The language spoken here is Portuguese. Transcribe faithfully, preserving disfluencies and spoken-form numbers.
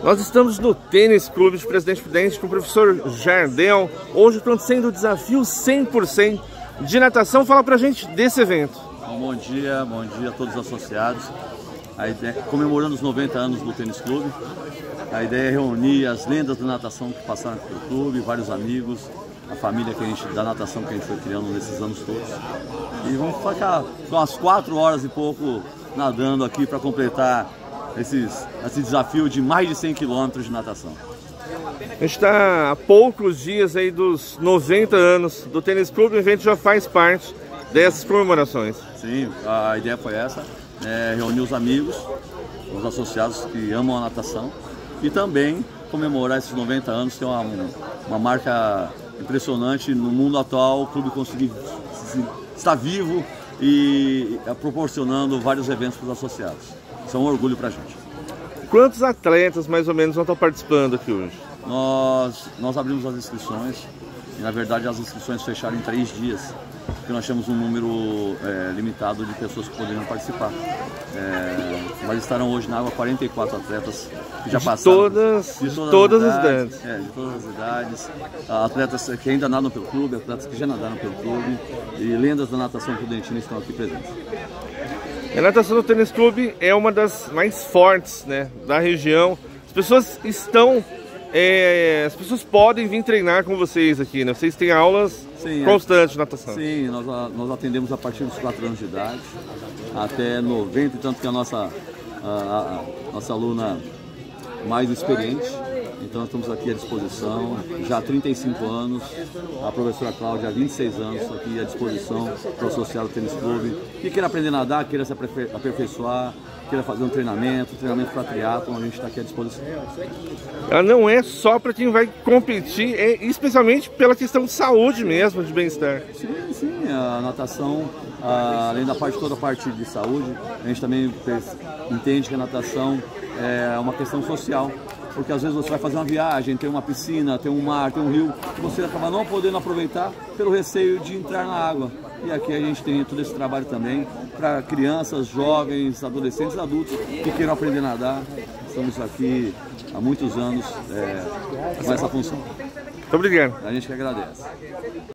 Nós estamos no Tênis Clube de Presidente Prudente com o professor Jardel. Hoje acontecendo o desafio cem por cento de natação. Fala pra gente desse evento. Bom dia, bom dia a todos os associados. A ideia, comemorando os noventa anos do Tênis Clube. A ideia é reunir as lendas da natação que passaram pelo clube, vários amigos, a família que a gente, da natação que a gente foi criando nesses anos todos. E vamos ficar com umas quatro horas e pouco nadando aqui para completar esses, esse desafio de mais de cem quilômetros de natação. A gente está há poucos dias aí dos noventa anos do Tênis Clube, o evento já faz parte dessas comemorações. Sim, a ideia foi essa, é, reunir os amigos, os associados que amam a natação e também comemorar esses noventa anos, que é uma, uma marca impressionante no mundo atual, o clube conseguir estar vivo e proporcionando vários eventos para os associados. Isso é um orgulho para a gente. Quantos atletas mais ou menos vão estar participando aqui hoje? Nós, nós abrimos as inscrições e na verdade as inscrições fecharam em três dias, porque nós temos um número é, limitado de pessoas que poderiam participar. É, mas estarão hoje na água quarenta e quatro atletas que já de passaram. Todas, de todas, todas as idades. idades. É, de todas as idades. Atletas que ainda nadam pelo clube, atletas que já nadaram pelo clube e lendas da natação prudentina estão aqui presentes. A natação do Tênis Clube é uma das mais fortes, né, da região. As pessoas estão, é, as pessoas podem vir treinar com vocês aqui, né? Vocês têm aulas Sim, constantes de natação. Sim, nós, nós atendemos a partir dos quatro anos de idade até noventa, tanto que a nossa, a, a, a nossa aluna mais experiente. Então estamos aqui à disposição, já há trinta e cinco anos, a professora Cláudia há vinte e seis anos aqui à disposição para o associado do Tênis Clube. Que queira aprender a nadar, queira se aperfeiçoar, queira fazer um treinamento, treinamento para triatlon, a gente está aqui à disposição. Ela não é só para quem vai competir, é especialmente pela questão de saúde mesmo, de bem-estar. Sim, sim, a natação, além da parte toda a parte de saúde, a gente também entende que a natação é uma questão social. Porque às vezes você vai fazer uma viagem, tem uma piscina, tem um mar, tem um rio, e você acaba não podendo aproveitar pelo receio de entrar na água. E aqui a gente tem todo esse trabalho também para crianças, jovens, adolescentes, adultos que queiram aprender a nadar. Estamos aqui há muitos anos é, com essa função. Muito obrigado. A gente que agradece.